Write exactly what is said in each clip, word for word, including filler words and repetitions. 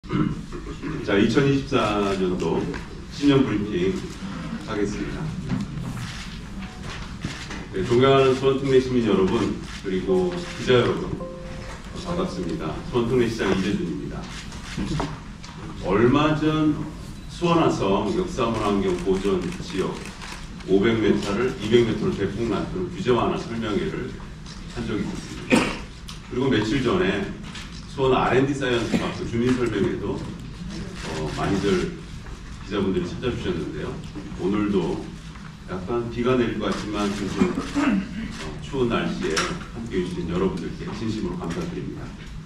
자, 이천이십사 년도 신년 브리핑 하겠습니다. 네, 존경하는 수원특례 시민 여러분, 그리고 기자 여러분, 반갑습니다. 수원특례 시장 이재준입니다. 얼마 전 수원화성 역사문화환경 보존 지역 오백 미터를 이백 미터로 대폭 낮춘 규제 완화 설명회를 한 적이 있습니다. 그리고 며칠 전에 수원 알 앤 디 사이언스 파크 주민 설명회도 어, 많이들 기자분들이 찾아주셨는데요. 오늘도 약간 비가 내릴 것 같지만 좀 어, 추운 날씨에 함께해 주신 여러분들께 진심으로 감사드립니다.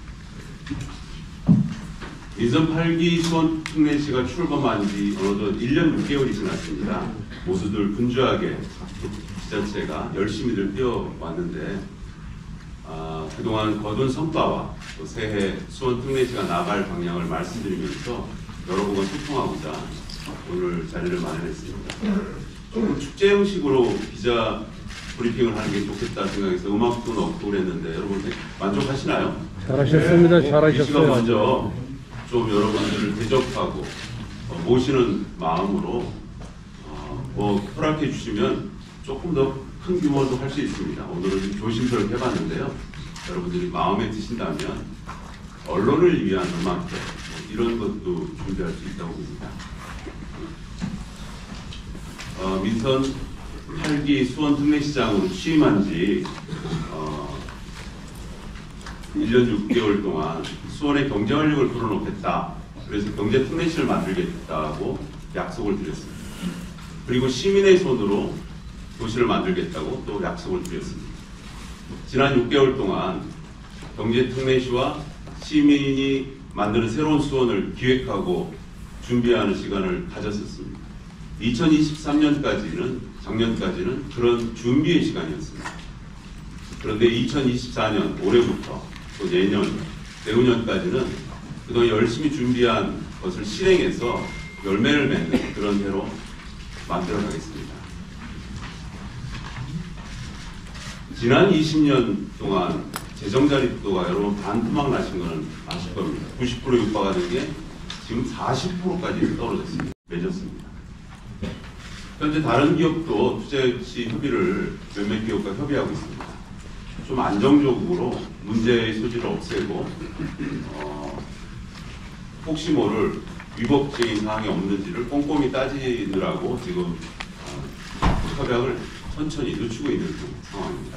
민선 팔 기 수원특례시가 출범한 지 어느덧 일 년 육 개월이 지났습니다. 모두들 분주하게 지자체가 열심히들 뛰어왔는데 아, 그동안 거둔 성과와 또 새해 수원특례시가 나갈 방향을 말씀드리면서 여러분과 소통하고자 오늘 자리를 마련했습니다. 조금 축제 형식으로 기자 브리핑을 하는 게 좋겠다 생각해서 음악도 넣고 그랬는데 여러분 만족하시나요? 잘하셨습니다. 네. 잘하셨어요. 이 시간 먼저 좀 여러분들을 대접하고 어, 모시는 마음으로 어, 뭐 허락해 주시면 조금 더 큰 규모도 할 수 있습니다. 오늘은 좀 조심스럽게 해봤는데요. 여러분들이 마음에 드신다면 언론을 위한 음악회 이런 것도 준비할 수 있다고 봅니다. 어, 민선 팔 기 수원특례시장으로 취임한 지 어, 일 년 육 개월 동안 수원의 경제 활력을 불어넣겠다. 그래서 경제특례시를 만들겠다고 약속을 드렸습니다. 그리고 시민의 손으로 도시를 만들겠다고 또 약속을 드렸습니다. 지난 육 개월 동안 경제특례시와 시민이 만드는 새로운 수원을 기획하고 준비하는 시간을 가졌었습니다. 이천이십삼 년까지는 작년까지는 그런 준비의 시간이었습니다. 그런데 이천이십사 년 올해부터 또 내년, 내후년까지는 그동안 열심히 준비한 것을 실행해서 열매를 맺는 그런 해로 만들어 가겠습니다. 지난 이십 년 동안 재정 자립도가 여러분 반토막 나신 것은 아실 겁니다. 구십 퍼센트 육박하는 게 지금 사십 퍼센트까지 떨어졌습니다. 맺었습니다. 현재 다른 기업도 투자유치 협의를 몇몇 기업과 협의하고 있습니다. 좀 안정적으로 문제의 소지를 없애고 어, 혹시 모를 위법적인 사항이 없는지를 꼼꼼히 따지느라고 지금 어, 협약을 천천히 늦추고 있는 상황입니다.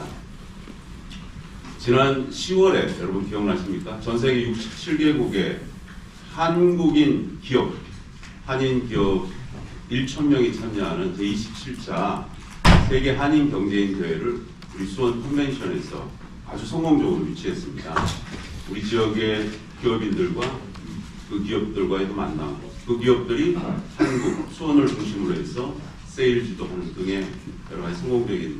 지난 시월에 여러분 기억나십니까? 전 세계 육십칠 개국의 한국인 기업, 한인 기업 천 명이 참여하는 제이십칠 차 세계 한인 경제인 대회를 우리 수원 컨벤션에서 아주 성공적으로 유치했습니다. 우리 지역의 기업인들과 그 기업들과의 만나고 그 기업들이 한국, 수원을 중심으로 해서 세일즈도 하는 등의 여러 가지 성공적인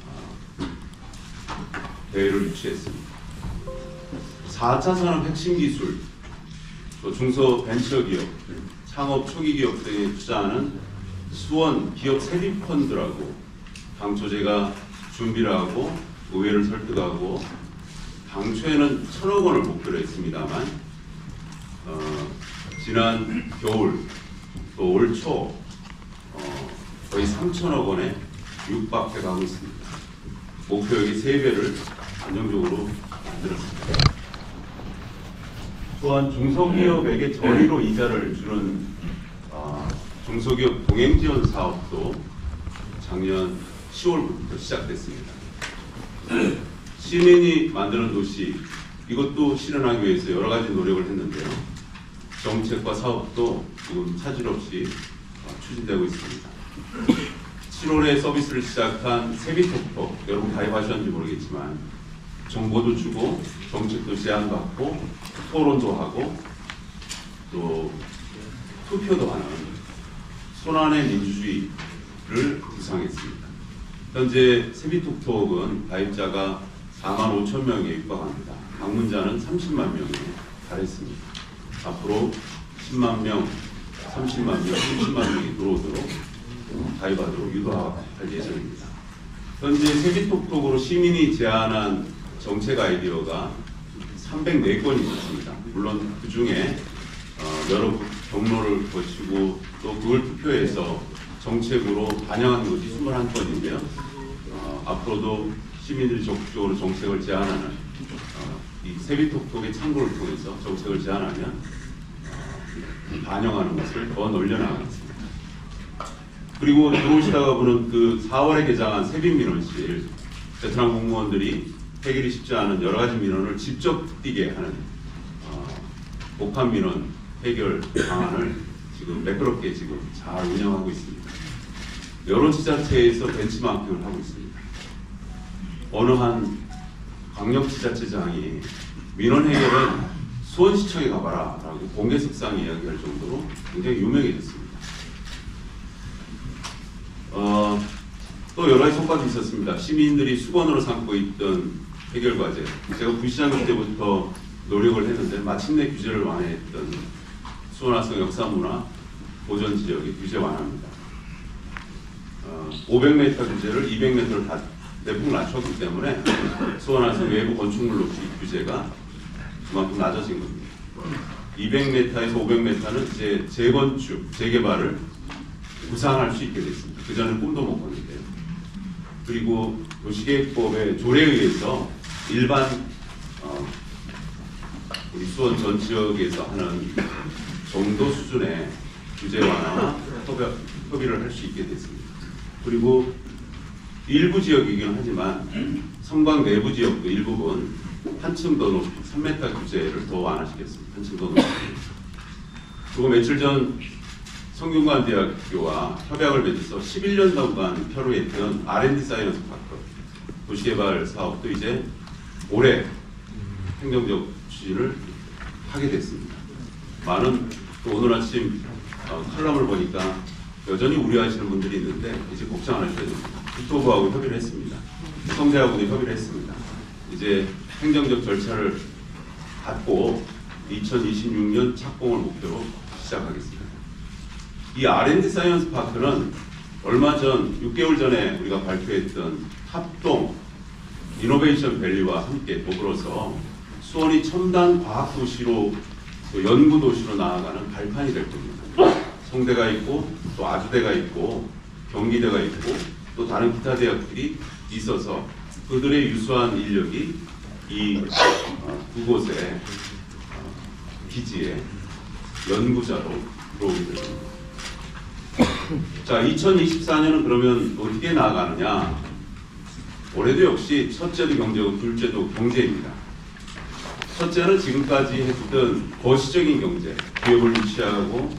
대회를 유치했습니다. 사 차 산업 핵심 기술, 또 중소벤처기업, 창업 초기 기업 등에 투자하는 수원 기업 세립 펀드라고 당초 제가 준비를 하고 의회를 설득하고 당초에는 천억 원을 목표로 했습니다만 어, 지난 겨울 또 올 초 어, 거의 삼천억 원에 육박해 가고 있습니다. 목표액이 세 배를 안정적으로 만들었습니다. 또한 중소기업에게 저리로 이자를 주는 어, 중소기업 동행지원 사업도 작년 시월부터 시작됐습니다. 시민이 만드는 도시, 이것도 실현하기 위해서 여러 가지 노력을 했는데요. 정책과 사업도 지금 차질 없이 추진되고 있습니다. 칠월에 서비스를 시작한 세비톡톡, 여러분 가입하셨는지 모르겠지만 정보도 주고 정책도 제안받고 토론도 하고 또 투표도 하는 손안의 민주주의를 구상했습니다. 현재 세비톡톡은 가입자가 사만 오천 명에 육박합니다. 방문자는 삼십만 명에 달했습니다. 앞으로 십만 명, 삼십만 명, 삼십만 명이 들어오도록 가입하도록 유도할 예정입니다. 현재 세비톡톡으로 시민이 제안한 정책 아이디어가 삼백사 건이 있습니다. 물론 그 중에 어, 어, 여러 경로를 거치고 또 그걸 투표해서 정책으로 반영한 것이 이십일 건인데요. 어, 앞으로도 시민들이 적극적으로 정책을 제안하는 어, 이 세비톡톡의 창구를 통해서 정책을 제안하면 어, 반영하는 것을 더 늘려나가겠습니다. 그리고 들어오시다가 보는 그 사월에 개장한 세빈민원실, 베트남 공무원들이 해결이 쉽지 않은 여러 가지 민원을 직접 뛰게 하는 어, 복합 민원 해결 방안을 지금 매끄럽게 지금 잘 운영하고 있습니다. 여러 지자체에서 벤치마킹을 하고 있습니다. 어느 한 광역지자체장이 민원 해결은 수원시청에 가봐라 라고 공개석상 이야기할 정도로 굉장히 유명해졌습니다. 어, 또 여러 가지 성과도 있었습니다. 시민들이 수건으로 삼고 있던 해결과제. 제가 부시장일 때부터 노력을 했는데 마침내 규제를 완화했던 수원화성 역사문화 보전 지역의 규제 완화입니다. 어, 오백 미터 규제를 이백 미터를 다 대폭 낮췄기 때문에 수원화성 외부 건축물 높이 규제가 그만큼 낮아진 겁니다. 이백 미터에서 오백 미터는 이제 재건축, 재개발을 구상할 수 있게 됐습니다. 그전에는 꿈도 못 꿨는데요. 그리고 도시계획법의 조례에 의해서 일반 어, 우리 수원 전 지역에서 하는 정도 수준의 규제 완화나 협의, 협의를 할 수 있게 됐습니다. 그리고 일부 지역이긴 하지만 성곽 내부 지역도 일부분 한층 더 높이 삼 미터 규제를 더 완화시켰습니다. 한층 더 높이. 그리고 며칠 전 성균관대학교와 협약을 맺어서 십일 년 동안 표류했던 알 앤 디 사이언스 파크 도시개발 사업도 이제 올해 행정적 추진을 하게 됐습니다. 많은 또 오늘 아침 어, 칼럼을 보니까 여전히 우려하시는 분들이 있는데 이제 걱정 안 하셔야 됩니다. 국토부하고 협의를 했습니다. 성대하고도 협의를 했습니다. 이제 행정적 절차를 밟고 이천이십육 년 착공을 목표로 시작하겠습니다. 이 알 앤 디 사이언스 파크는 얼마 전 육 개월 전에 우리가 발표했던 합동 이노베이션 밸리와 함께 더불어서 수원이 첨단 과학 도시로 연구 도시로 나아가는 발판이 될 겁니다. 성대가 있고 또 아주대가 있고 경기대가 있고 또 다른 기타 대학들이 있어서 그들의 유수한 인력이 이 두 곳의 기지에 연구자로 들어오게 됩니다. 자, 이천이십사 년은 그러면 어떻게 나아가느냐? 올해도 역시 첫째도 경제고 둘째도 경제입니다. 첫째는 지금까지 했던 거시적인 경제, 기업을 유치하고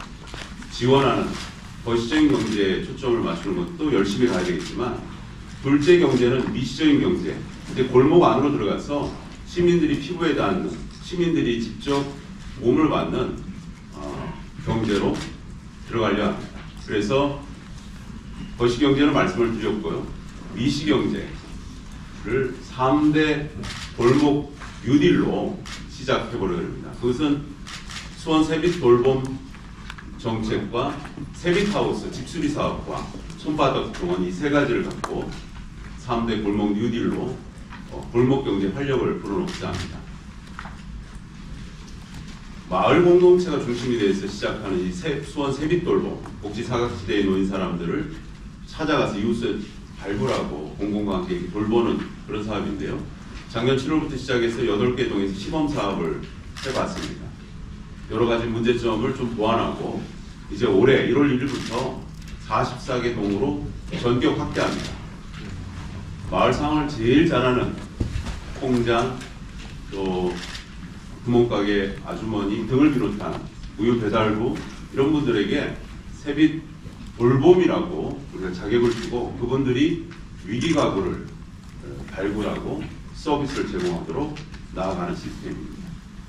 지원하는 거시적인 경제에 초점을 맞추는 것도 열심히 가야 되겠지만, 둘째 경제는 미시적인 경제, 이제 골목 안으로 들어가서 시민들이 피부에 닿는, 시민들이 직접 몸을 받는 어, 경제로 들어가려 합니다. 그래서 거시경제는 말씀을 드렸고요. 미시경제를 삼 대 골목 뉴딜로 시작해보려고 합니다. 그것은 수원 세빛 돌봄 정책과 세빛하우스 집수리 사업과 손바닥 동원 이 세 가지를 갖고 삼 대 골목 뉴딜로 어, 골목경제 활력을 불어넣고자 합니다. 마을 공동체가 중심이 되어서 시작하는 이 세, 수원 세빛돌봄, 복지 사각지대에 놓인 사람들을 찾아가서 이웃을 발굴하고 공공과 함께 돌보는 그런 사업인데요. 작년 칠월부터 시작해서 여덟 개 동에서 시범 사업을 해봤습니다. 여러 가지 문제점을 좀 보완하고 이제 올해 일월 일일부터 사십사 개 동으로 전격 확대합니다. 마을 상황을 제일 잘하는 공장, 또 구멍가게 아주머니 등을 비롯한 우유 배달부 이런 분들에게 세빛 돌봄이라고 우리가 자격을 주고 그분들이 위기 가구를 발굴하고 서비스를 제공하도록 나아가는 시스템입니다.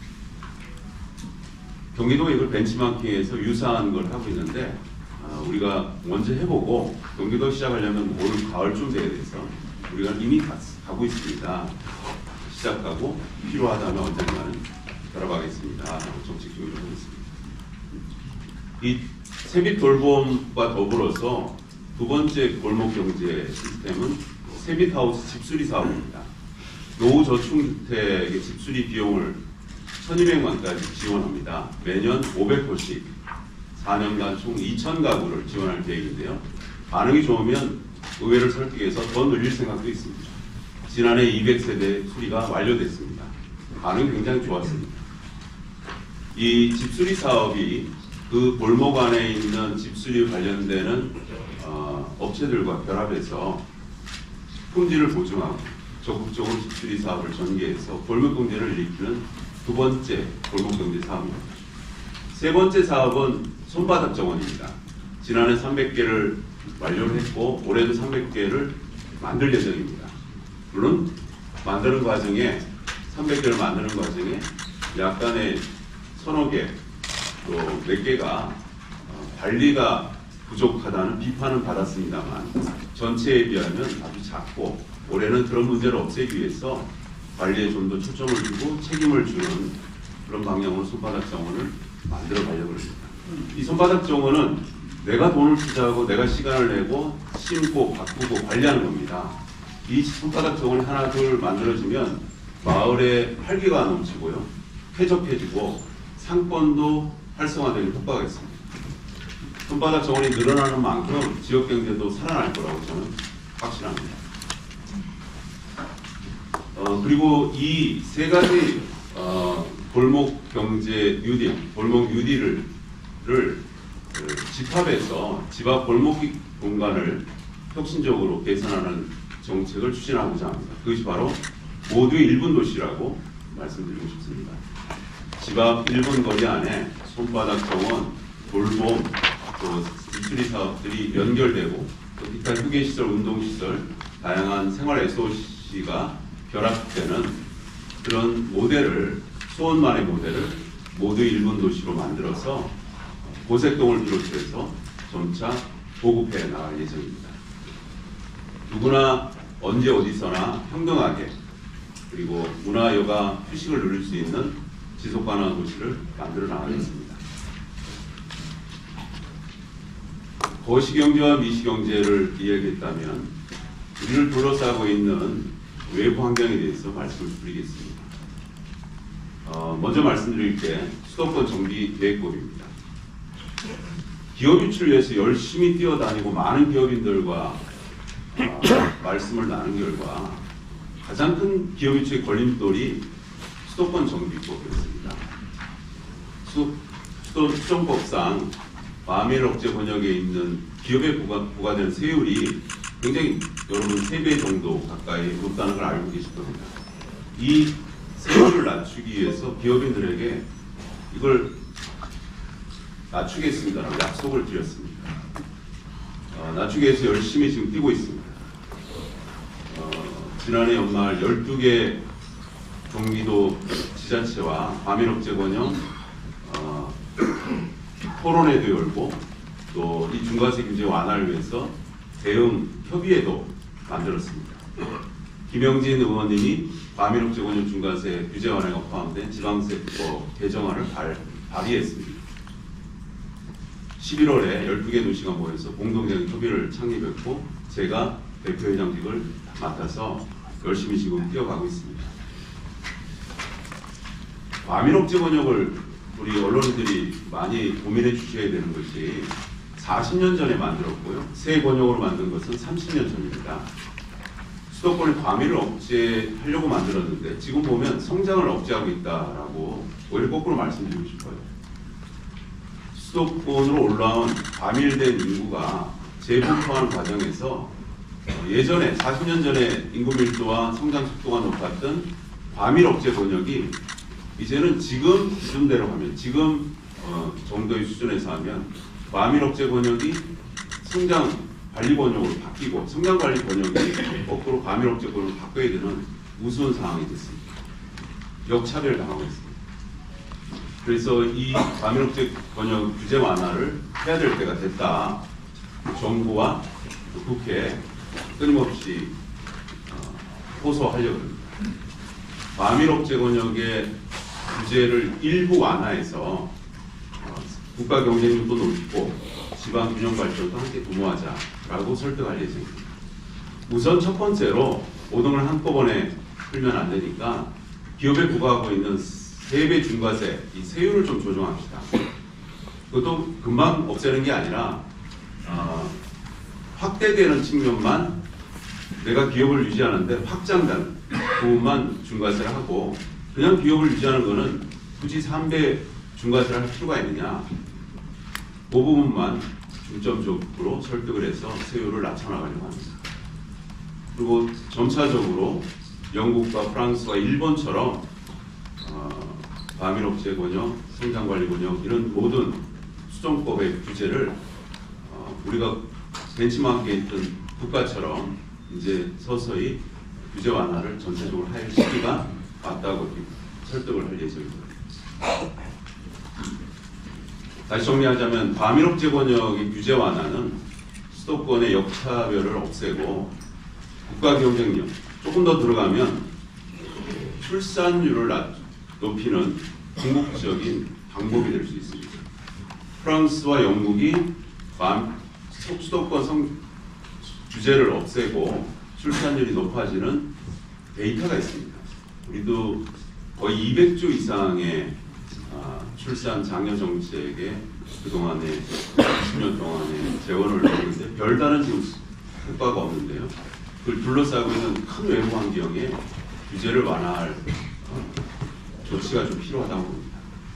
경기도가 이걸 벤치마킹해서 유사한 걸 하고 있는데 어, 우리가 먼저 해보고 경기도 시작하려면 올 가을쯤 돼야 돼서 우리가 이미 가, 가고 있습니다. 시작하고 필요하다면 언젠가는 들어가겠습니다. 정책 교육을 하겠습니다. 이 세빛 돌봄과 더불어서 두 번째 골목 경제 시스템은 세빛 하우스 집수리 사업입니다. 노후 저축주택의 집수리 비용을 천이백만까지 지원합니다. 매년 오백 호씩 사 년간 총 이천 가구를 지원할 계획인데요. 반응이 좋으면 의회를 설득해서 더 늘릴 생각도 있습니다. 지난해 이백 세대 수리가 완료됐습니다. 반응이 굉장히 좋았습니다. 이 집수리 사업이 그 골목 안에 있는 집수리 관련되는 어, 업체들과 결합해서 품질을 보증하고 적극적으로 집수리 사업을 전개해서 골목경제를 일으키는 두 번째 골목경제 사업입니다. 세 번째 사업은 손바닥 정원입니다. 지난해 삼백 개를 완료를 했고 올해도 삼백 개를 만들 예정입니다. 물론 만드는 과정에 삼백 개를 만드는 과정에 약간의 서너 개 또 몇 개가 관리가 부족하다는 비판은 받았습니다만 전체에 비하면 아주 작고 올해는 그런 문제를 없애기 위해서 관리에 좀 더 초점을 두고 책임을 주는 그런 방향으로 손바닥 정원을 만들어 가려고 합니다. 이 손바닥 정원은 내가 돈을 투자하고 내가 시간을 내고 심고 바꾸고 관리하는 겁니다. 이 손바닥 정원이 하나 둘 만들어지면 마을에 활기가 넘치고요. 쾌적해지고 상권도 활성화되는 효과가 있습니다. 손바닥 정원이 늘어나는 만큼 지역경제도 살아날 거라고 저는 확신합니다. 어, 그리고 이 세 가지 어, 골목 경제 뉴딜, 골목 뉴딜을 그, 집합해서 집 앞 골목 공간을 혁신적으로 개선하는 정책을 추진하고자 합니다. 그것이 바로 모두의 일 분 도시라고 말씀드리고 싶습니다. 집 앞 일 분 거리 안에 손바닥 정원, 돌봄, 또 집수리 사업들이 연결되고 또 기타 휴게시설, 운동시설, 다양한 생활 에스오씨가 결합되는 그런 모델을, 수원만의 모델을 모두 일 분 도시로 만들어서 고색동을 비롯해서 점차 보급해 나갈 예정입니다. 누구나 언제 어디서나 평등하게 그리고 문화, 여가, 휴식을 누릴 수 있는 지속 가능한 도시를 만들어 나가겠습니다. 거시경제와 미시경제를 이야기했다면 우리를 둘러싸고 있는 외부 환경에 대해서 말씀을 드리겠습니다. 어, 먼저 말씀드릴 게 수도권 정비 계획법입니다. 기업 유치를 위해서 열심히 뛰어다니고 많은 기업인들과 어, 말씀을 나눈 결과 가장 큰 기업 유치의 걸림돌이 수도권 정비법이었습니다. 수, 수도, 수정법상 과밀 억제 권역에 있는 기업에 부과, 부과되는 세율이 굉장히 여러분 세 배 정도 가까이 높다는 걸 알고 계실 겁니다. 이 세율을 낮추기 위해서 기업인들에게 이걸 낮추겠습니다라고 약속을 드렸습니다. 어, 낮추기 위해서 열심히 지금 뛰고 있습니다. 어, 지난해 연말 열두 개 경기도 지자체와 과밀 억제 권역 어, 토론회도 열고 또 이 중과세 규제 완화를 위해서 대응 협의회도 만들었습니다. 김영진 의원님이 과밀 억제 권역 중과세 규제 완화가 포함된 지방세법 개정안을 발, 발의했습니다. 십일월에 열두 개 도시가 모여서 공동적인 협의를 창립했고 제가 대표회장직을 맡아서 열심히 지금 뛰어가고 있습니다. 과밀 억제 권역을 우리 언론인들이 많이 고민해 주셔야 되는 것이 사십 년 전에 만들었고요. 새 권역으로 만든 것은 삼십 년 전입니다. 수도권의 과밀을 억제하려고 만들었는데 지금 보면 성장을 억제하고 있다라고 오히려 거꾸로 말씀드리고 싶어요. 수도권으로 올라온 과밀된 인구가 재분포하는 과정에서 예전에 사십 년 전에 인구 밀도와 성장 속도가 높았던 과밀 억제 권역이 이제는 지금 수준대로 하면 지금 어, 정도의 수준에서 하면 과밀 억제 권역이 성장 관리 권역으로 바뀌고 성장 관리 권역이 거꾸로 과밀 억제 권역으로 바뀌어야 되는 우스운 상황이 됐습니다. 역차별 당하고 있습니다. 그래서 이 과밀 억제 권역 규제 완화를 해야 될 때가 됐다. 정부와 국회에 끊임없이 어, 호소하려고 합니다. 과밀 억제 권역의 규제를 일부 완화해서 어, 국가 경쟁력도 높이고 지방 균형 발전도 함께 도모하자라고 설득할 예정입니다. 우선 첫 번째로 오등을 한꺼번에 풀면 안 되니까 기업에 부과하고 있는 세배 중과세, 이 세율을 좀 조정합시다. 그것도 금방 없애는 게 아니라 어, 확대되는 측면만 내가 기업을 유지하는데 확장된 부분만 중과세를 하고 그냥 기업을 유지하는 거는 굳이 삼 배 중과세를 할 필요가 있느냐. 그 부분만 중점적으로 설득을 해서 세율을 낮춰나가려고 합니다. 그리고 점차적으로 영국과 프랑스와 일본처럼 어, 과밀업체 권역, 생산관리 권역 이런 모든 수정법의 규제를 어, 우리가 벤치마크에 있던 국가처럼 이제 서서히 규제 완화를 전체적으로 할 시기가 맞다고 설득을 할 예정입니다. 다시 정리하자면 과밀업체 권역의 규제 완화는 수도권의 역차별을 없애고 국가 경쟁력 조금 더 들어가면 출산율을 낮, 높이는 궁극적인 방법이 될 수 있습니다. 프랑스와 영국이 수도권 성, 규제를 없애고 출산율이 높아지는 데이터가 있습니다. 우리도 거의 이백조 이상의 아, 출산 장려 정책에 그동안에 이십 년 동안에 재원을 넣었는데 별다른 지금 효과가 없는데요. 그걸 둘러싸고 있는 큰 외부 환경에 규제를 완화할 어, 조치가 좀 필요하다고 봅니다.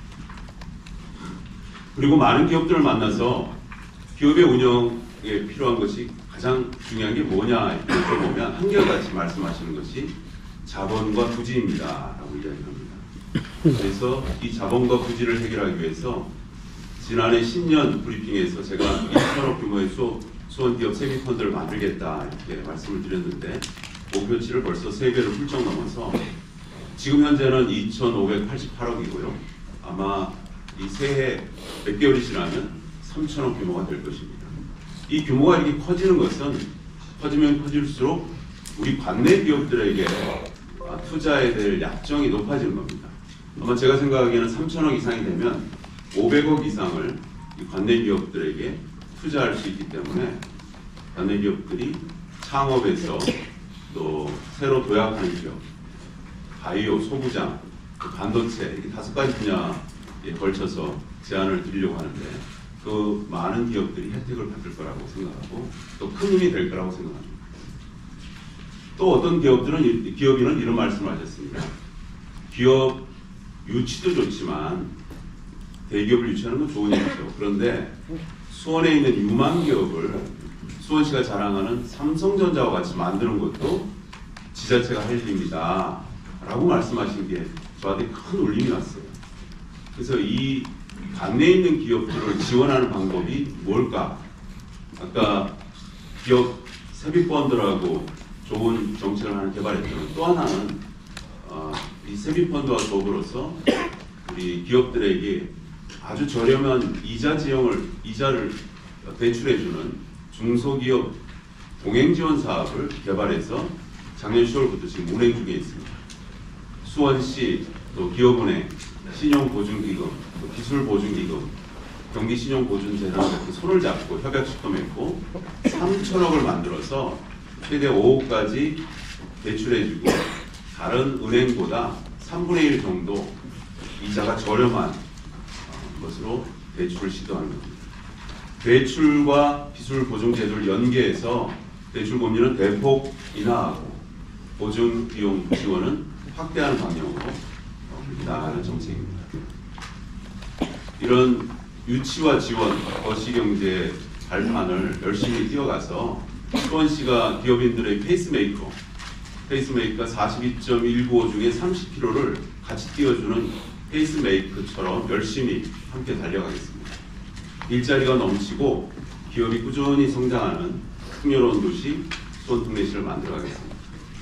그리고 많은 기업들을 만나서 기업의 운영에 필요한 것이 가장 중요한 게 뭐냐 이렇게 보면 한결같이 말씀하시는 것이 자본과 부지입니다 라고 이야기합니다. 그래서 이 자본과 부지를 해결하기 위해서 지난해 신년 브리핑에서 제가 이천억 규모의 수, 수원기업 세미펀드를 만들겠다 이렇게 말씀을 드렸는데 목표치를 벌써 세 배를 훌쩍 넘어서 지금 현재는 이천오백팔십팔억이고요. 아마 이 새해 몇 개월이 지나면 삼천억 규모가 될 것입니다. 이 규모가 이렇게 커지는 것은 커지면 커질수록 우리 관내 기업들에게 투자에 대한 약정이 높아지는 겁니다. 아마 제가 생각하기에는 삼천억 이상이 되면 오백억 이상을 관내 기업들에게 투자할 수 있기 때문에 관내 기업들이 창업에서 또 새로 도약하는 기업, 바이오, 소부장, 반도체 이렇게 다섯 가지 분야에 걸쳐서 제안을 드리려고 하는데 그 많은 기업들이 혜택을 받을 거라고 생각하고 또 큰 힘이 될 거라고 생각합니다. 또 어떤 기업들은 기업인은 이런 말씀을 하셨습니다. 기업 유치도 좋지만 대기업을 유치하는 건 좋은 일이죠. 그런데 수원에 있는 유망 기업을 수원시가 자랑하는 삼성전자와 같이 만드는 것도 지자체가 할 일입니다. 라고 말씀하신 게 저한테 큰 울림이 났어요. 그래서 이 관내에 있는 기업들을 지원하는 방법이 뭘까? 아까 기업 세비펀드라고 좋은 정책을 하나 개발했지만 또 하나는 어, 이 세비펀드와 더불어서 우리 기업들에게 아주 저렴한 이자 지형을 이자를 대출해주는 중소기업 동행지원 사업을 개발해서 작년 시월부터 지금 운행 중에 있습니다. 수원시, 또 기업은행, 신용보증기금, 또 기술보증기금, 경기신용보증재단 이렇게 손을 잡고 협약식도 맺고 삼천억을 만들어서 최대 오억까지 대출해주고 다른 은행보다 삼분의 일 정도 이자가 저렴한 것으로 대출을 시도하는 겁니다. 대출과 기술보증제도를 연계해서 대출 금리는 대폭 인하하고 보증비용 지원은 확대하는 방향으로 나아가는 정책입니다. 이런 유치와 지원, 거시경제 발판을 열심히 뛰어가서 수원시가 기업인들의 페이스메이커, 페이스메이커 사십이 점 일구오 중에 삼십 킬로미터를 같이 띄워주는 페이스메이커처럼 열심히 함께 달려가겠습니다. 일자리가 넘치고 기업이 꾸준히 성장하는 풍요로운 도시 수원특례시를 만들어가겠습니다.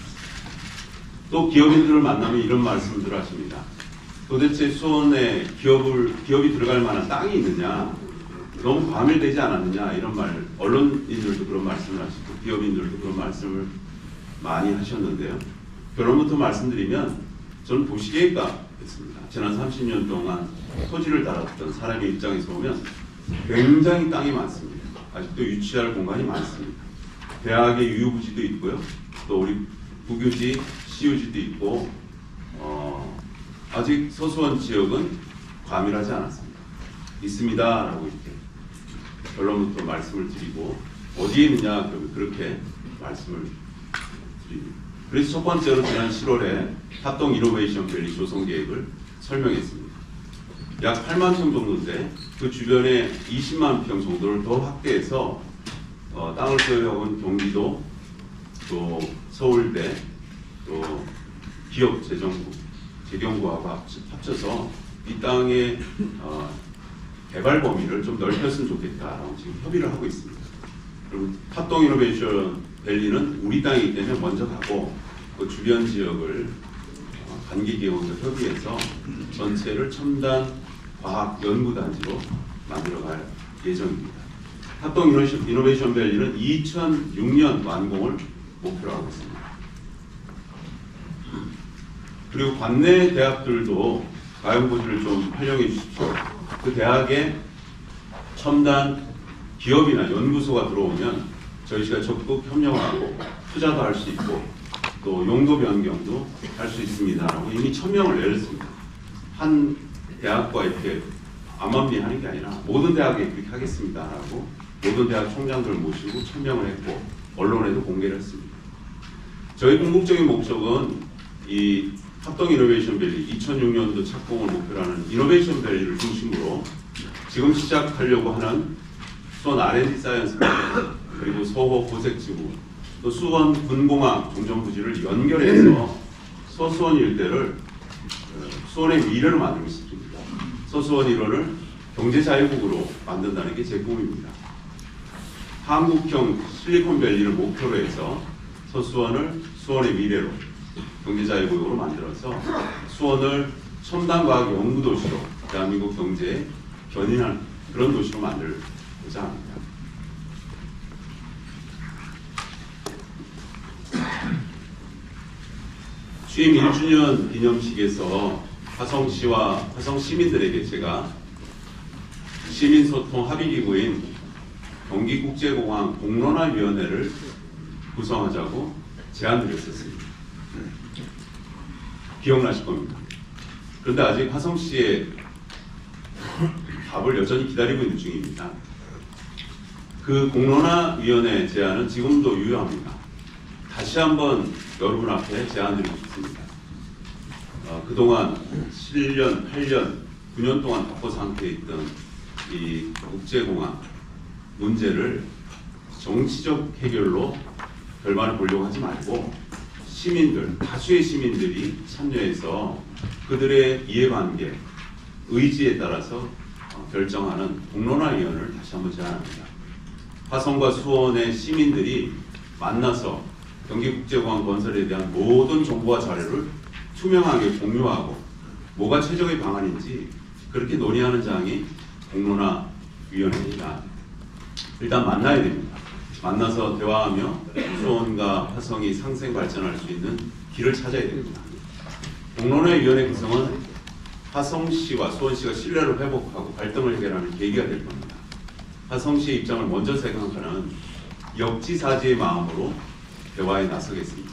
또 기업인들을 만나면 이런 말씀들을 하십니다. 도대체 수원에 기업을, 기업이 들어갈 만한 땅이 있느냐, 너무 과밀되지 않았느냐 이런 말, 언론인들도 그런 말씀을 하시고 기업인들도 그런 말씀을 많이 하셨는데요. 결론부터 말씀드리면 저는 도시계획가였습니다. 지난 삼십 년 동안 토지를 다뤘던 사람의 입장에서 보면 굉장히 땅이 많습니다. 아직도 유치할 공간이 많습니다. 대학의 유휴부지도 있고요. 또 우리 국유지, 시유지도 있고 어, 아직 서수원 지역은 과밀하지 않았습니다. 있습니다 라고 이렇게 결론부터 말씀을 드리고 어디에 있느냐 그렇게 말씀을 드립니다. 그래서 첫 번째로 지난 칠월에 합동 이노베이션 밸리 조성 계획을 설명했습니다. 약 팔만 평 정도인데 그 주변에 이십만 평 정도를 더 확대해서 어, 땅을 소유하고 있는 경기도, 또 서울대, 또 기업재정부, 재경부하고 합쳐서 이 땅의 어, 개발 범위를 좀 넓혔으면 좋겠다라고 지금 협의를 하고 있습니다. 그리고 합동 이노베이션 밸리는 우리 땅이기 때문에 먼저 가고 그 주변 지역을 어, 관계기관과 협의해서 전체를 첨단 과학 연구단지로 만들어갈 예정입니다. 합동 이노베이션 밸리는 이천육 년 완공을 목표로 하고 있습니다. 그리고 관내 대학들도 가용부지를 좀 활용해 주십시오. 그 대학에 첨단 기업이나 연구소가 들어오면 저희가 적극 협력을 하고 투자도 할 수 있고 또 용도 변경도 할 수 있습니다라고 이미 천명을 내렸습니다. 한 대학과 이렇게 암암리하는 게 아니라 모든 대학에 그렇게 하겠습니다라고 모든 대학 총장들 모시고 천명을 했고 언론에도 공개를 했습니다. 저희 궁극적인 목적은 이 합동 이노베이션 밸리 이천육 년도 착공을 목표로 하는 이노베이션 밸리를 중심으로 지금 시작하려고 하는 수원 알 앤 디 사이언스 그리고 서호 고색지구 또 수원 군공학 종전부지를 연결해서 서수원 일대를 수원의 미래로 만들고 싶습니다. 서수원 일원을 경제자유국으로 만든다는 게 제 꿈입니다. 한국형 실리콘밸리를 목표로 해서 서수원을 수원의 미래로 경제자유국으로 만들어서 수원을 첨단과학 연구도시로 대한민국 경제에 견인한 그런 도시로 만들고자 합니다. 취임 일 주년 기념식에서 화성시와 화성 시민들에게 제가 시민소통 합의기구인 경기국제공항 공론화위원회를 구성하자고 제안드렸었습니다. 기억나실 겁니다. 그런데 아직 화성시의 답을 여전히 기다리고 있는 중입니다. 그 공론화위원회 제안은 지금도 유효합니다. 다시 한번 여러분 앞에 제안드리고 싶습니다. 어, 그동안 칠 년, 팔 년, 구 년 동안 답보 상태에 있던 이 국제공항 문제를 정치적 해결로 결말을 보려고 하지 말고 시민들, 다수의 시민들이 참여해서 그들의 이해관계, 의지에 따라서 어, 결정하는 공론화위원회를 다시 한번 제안합니다. 화성과 수원의 시민들이 만나서 경기국제공항 건설에 대한 모든 정보와 자료를 투명하게 공유하고 뭐가 최적의 방안인지 그렇게 논의하는 장이 공론화위원회입니다. 일단 만나야 됩니다. 만나서 대화하며 수원과 화성이 상생 발전할 수 있는 길을 찾아야 됩니다. 공론화위원회 구성은 화성시와 수원시가 신뢰를 회복하고 갈등을 해결하는 계기가 될 겁니다. 화성시의 입장을 먼저 생각하는 역지사지의 마음으로 대화에 나서겠습니다.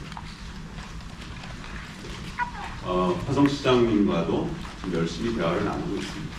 어, 화성시장님과도 지금 열심히 대화를 나누고 있습니다.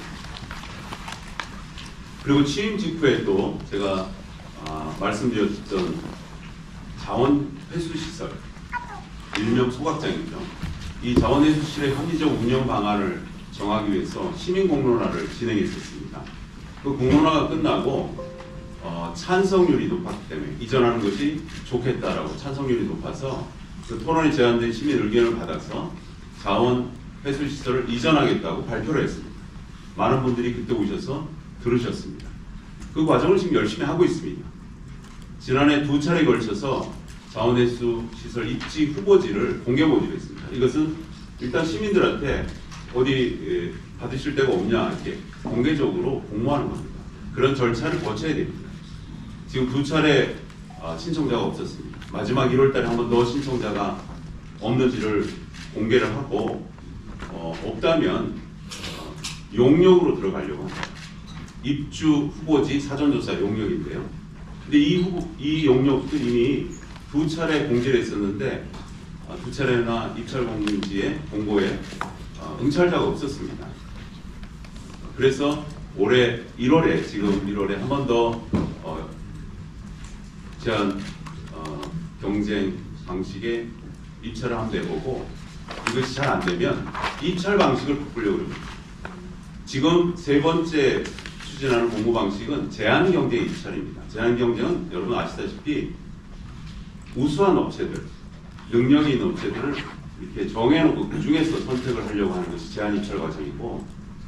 그리고 취임 직후에 또 제가 어, 말씀드렸던 자원 회수 시설, 일명 소각장이죠. 이 자원 회수 시설의 합리적 운영 방안을 정하기 위해서 시민 공론화를 진행했었습니다. 그 공론화가 끝나고 어, 찬성률이 높았기 때문에 이전하는 것이 좋겠다라고 찬성률이 높아서 그 토론에 제안된 시민 의견을 받아서 자원 회수 시설을 이전하겠다고 발표를 했습니다. 많은 분들이 그때 오셔서 들으셨습니다. 그 과정을 지금 열심히 하고 있습니다. 지난해 두 차례에 걸쳐서 자원회수 시설 입지 후보지를 공개 모집했습니다. 이것은 일단 시민들한테 어디 받으실 데가 없냐 이렇게 공개적으로 공모하는 겁니다. 그런 절차를 거쳐야 됩니다. 지금 두 차례 신청자가 없었습니다. 마지막 일월 달에 한 번 더 신청자가 없는지를 공개를 하고 어, 없다면 어, 용역으로 들어가려고 합니다. 입주 후보지 사전조사 용역인데요. 근데 이, 후보, 이 용역도 이미 두 차례 공지를 했었는데 어, 두 차례나 입찰 공지에 공고에 어, 응찰자가 없었습니다. 그래서 올해 일월에 지금 일월에 한 번 더 어, 제한 어, 경쟁 방식에 입찰을 한번 내보고 이것이 잘 안 되면 입찰 방식을 바꾸려고 합니다. 지금 세 번째 추진하는 공모 방식은 제한 경쟁 입찰입니다. 제한 경쟁은 여러분 아시다시피 우수한 업체들, 능력이 있는 업체들을 이렇게 정해놓고 그 중에서 선택을 하려고 하는 것이 제한 입찰 과정이고,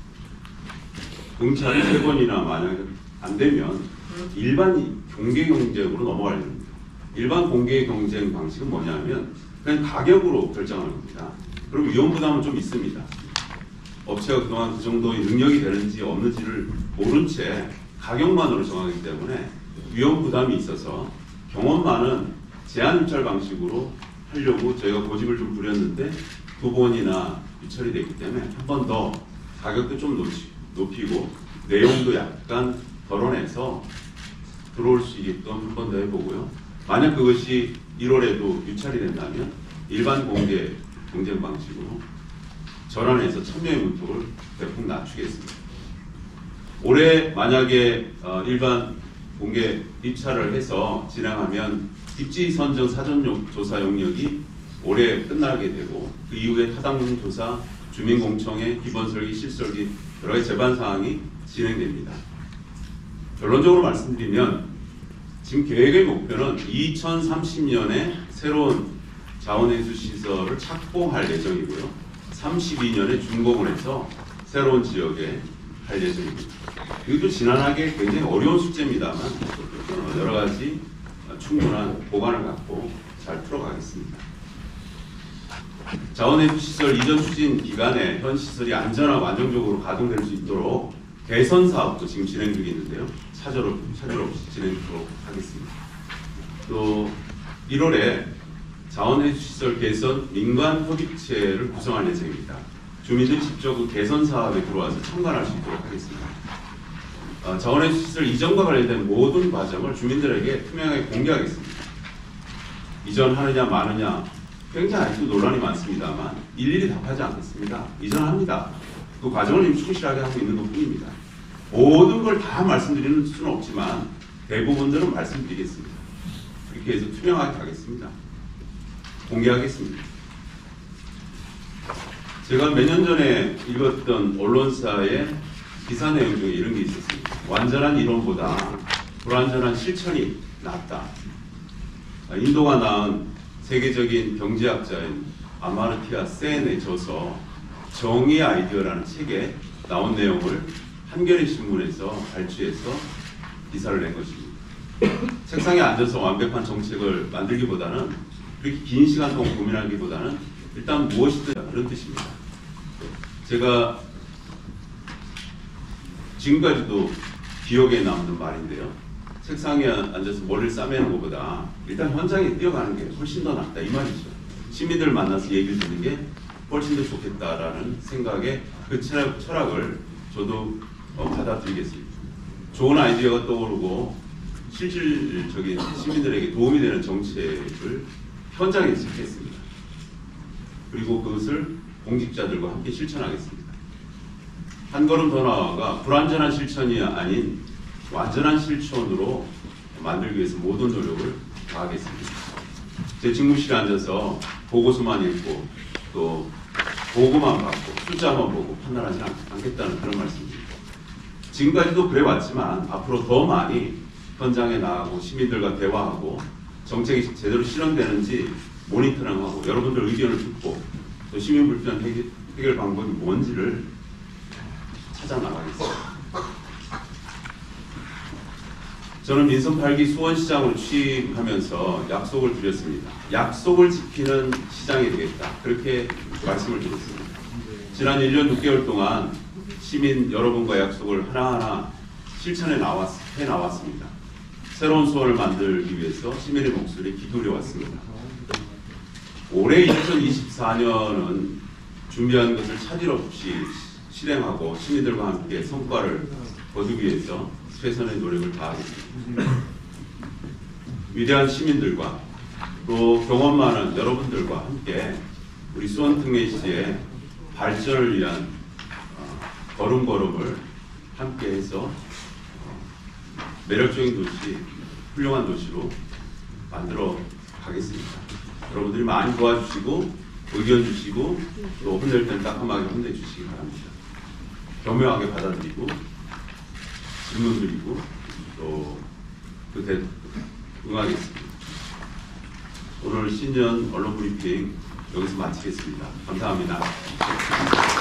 응찰이 세 번이나 만약에 안 되면 일반 공개 경쟁으로 넘어가려는 겁니다. 일반 공개 경쟁 방식은 뭐냐면 그냥 가격으로 결정하는 겁니다. 그럼 위험 부담은 좀 있습니다. 업체가 그동안 그 정도의 능력이 되는지 없는지를 모른 채 가격만으로 정하기 때문에 위험 부담이 있어서 경험 많은 제한 입찰 방식으로 하려고 저희가 고집을 좀 부렸는데 두 번이나 유찰이 됐기 때문에 한 번 더 가격도 좀 높이, 높이고 내용도 약간 덜어내서 들어올 수 있게끔 한 번 더 해보고요. 만약 그것이 일월에도 유찰이 된다면 일반 공개 경쟁 방식으로 전환해서 천명의 문턱을 대폭 낮추겠습니다. 올해 만약에 어, 일반 공개 입찰을 해서 진행하면 입지 선정 사전 조사 용역이 올해 끝나게 되고 그 이후에 타당 조사, 주민공청회, 기본 설계, 실설계 여러 가지 제반 사항이 진행됩니다. 결론적으로 말씀드리면 지금 계획의 목표는 이천삼십 년에 새로운 자원회수 시설을 착공할 예정이고요. 삼십이 년에 준공을 해서 새로운 지역에 할 예정입니다. 이것도 지난하게 굉장히 어려운 숙제입니다만 어, 여러 가지 충분한 보관을 갖고 잘 풀어가겠습니다. 자원회수 시설 이전 추진 기간에 현 시설이 안전하고 안정적으로 가동될 수 있도록 개선 사업도 지금 진행 중에 있는데요. 차질, 차질 없이 진행하도록 하겠습니다. 또 일월에 자원회수 시설 개선 민관 협의체를 구성할 예정입니다. 주민들이 직접 그 개선 사업에 들어와서 참관할 수 있도록 하겠습니다. 어, 자원회수 시설 이전과 관련된 모든 과정을 주민들에게 투명하게 공개하겠습니다. 이전하느냐 마느냐 굉장히 아직도 논란이 많습니다만 일일이 답하지 않겠습니다. 이전합니다. 그 과정을 이미 충실하게 하고 있는 것 뿐입니다. 모든 걸 다 말씀드리는 수는 없지만 대부분들은 말씀드리겠습니다. 그렇게 해서 투명하게 하겠습니다. 공개하겠습니다. 제가 몇 년 전에 읽었던 언론사의 기사 내용 중에 이런 게 있었습니다. 완전한 이론보다 불완전한 실천이 낫다. 인도가 낳은 세계적인 경제학자인 아마르티아 센의 저서 정의의 아이디어라는 책에 나온 내용을 한겨레 신문에서 발췌해서 기사를 낸 것입니다. 책상에 앉아서 완벽한 정책을 만들기보다는 그렇게 긴 시간 동안 고민하기보다는 일단 무엇이든 그런 뜻입니다. 제가 지금까지도 기억에 남는 말인데요. 책상에 앉아서 머리를 싸매는 것보다 일단 현장에 뛰어가는 게 훨씬 더 낫다 이 말이죠. 시민들 만나서 얘기를 듣는 게 훨씬 더 좋겠다라는 생각에 그 철학, 철학을 저도 어, 받아들이겠습니다. 좋은 아이디어가 떠오르고 실질적인 시민들에게 도움이 되는 정책을 현장에 짓겠습니다. 그리고 그것을 공직자들과 함께 실천하겠습니다. 한 걸음 더 나아가 불완전한 실천이 아닌 완전한 실천으로 만들기 위해서 모든 노력을 다하겠습니다. 제 직무실에 앉아서 보고서만 읽고 또 보고만 받고 숫자만 보고 판단하지 않겠다는 그런 말씀입니다. 지금까지도 그래왔지만 앞으로 더 많이 현장에 나가고 시민들과 대화하고 정책이 제대로 실현되는지 모니터링하고 여러분들 의견을 듣고 또 시민 불편 해결, 해결 방법이 뭔지를 찾아 나가겠습니다. 저는 민선 팔 기 수원시장으로 취임하면서 약속을 드렸습니다. 약속을 지키는 시장이 되겠다. 그렇게 말씀을 드렸습니다. 지난 일 년 육 개월 동안 시민 여러분과 약속을 하나하나 실천해 나왔, 해 나왔습니다. 새로운 수원을 만들기 위해서 시민의 목소리에 기울여 왔습니다. 올해 이천이십사 년은 준비한 것을 차질 없이 실행하고 시민들과 함께 성과를 거두기 위해서 최선의 노력을 다하겠습니다. 위대한 시민들과 또 경험 많은 여러분들과 함께 우리 수원특례시의 발전을 위한 어, 걸음걸음을 함께해서 어, 매력적인 도시, 훌륭한 도시로 만들어 가겠습니다. 여러분들이 많이 도와주시고 의견 주시고 또 혼낼 땐 따끔하게 혼내주시기 바랍니다. 겸허하게 받아들이고 질문 드리고 또 그때 응하겠습니다. 오늘 신년 언론 브리핑 여기서 마치겠습니다. 감사합니다.